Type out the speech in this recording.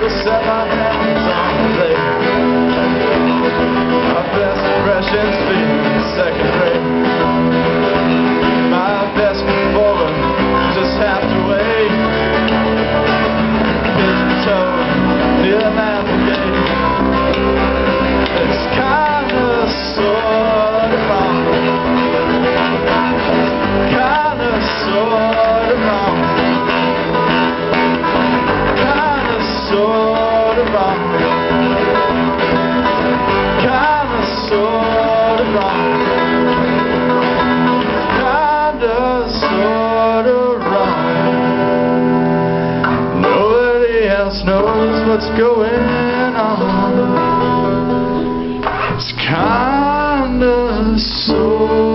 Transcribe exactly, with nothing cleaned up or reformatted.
to set my hands on the blade. My best impressions being second rate. My best before just have to wait. Pigeon toed near the navigate. It's kinda sorta wrong. Kinda sorta wrong. Kinda sorta wrong. Kinda sorta wrong. Kinda sorta wrong. Nobody else knows what's going on. It's kinda so